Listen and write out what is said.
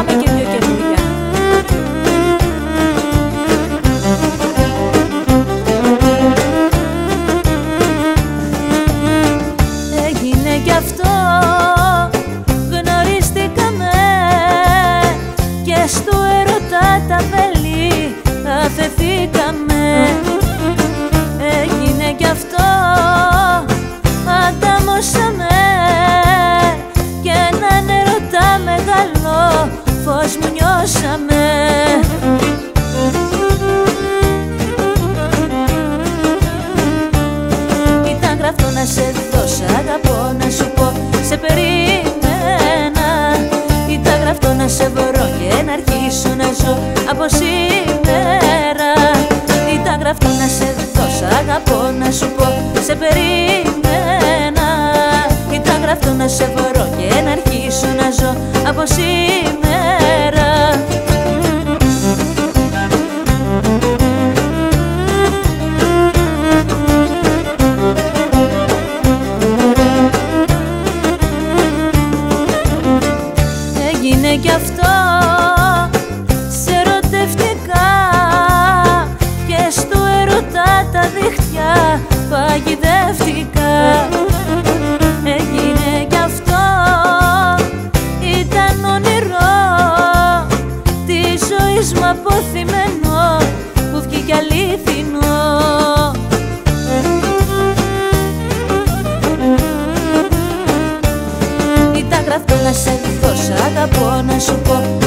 πάμε και δυο καινούρια. Έγινε κι αυτό, γνωριστήκαμε και στο έρωτα τα βέλη αφεθήκαμε. Έγινε κι αυτό, αντάμωσαμε και έναν έρωτα μεγάλο φως μου νιώσαμε. Ήταν γραφτό να σε δώσω, αγαπώ να σου πω, σε περίμενα. Ήταν γραφτό να σε βρω και να αρχίσω να ζω από σήμερα. Ήταν γραφτό να σε δώσω, αγαπώ να σου πω, σε περίμενα. Ήταν γραφτό να σε βρω και να αρχίσω να ζω από σήμερα. Έγινε κι αυτό, σε ερωτευτικά και στο έρωτα τα δίχτυα παγιδευτικά. Έγινε κι αυτό, ήταν όνειρο της ζωής μου αποθυμένο που βγήκε αλήθινο. Ήταν γραφτό να σε δώσω, αγαπώ να σου πω,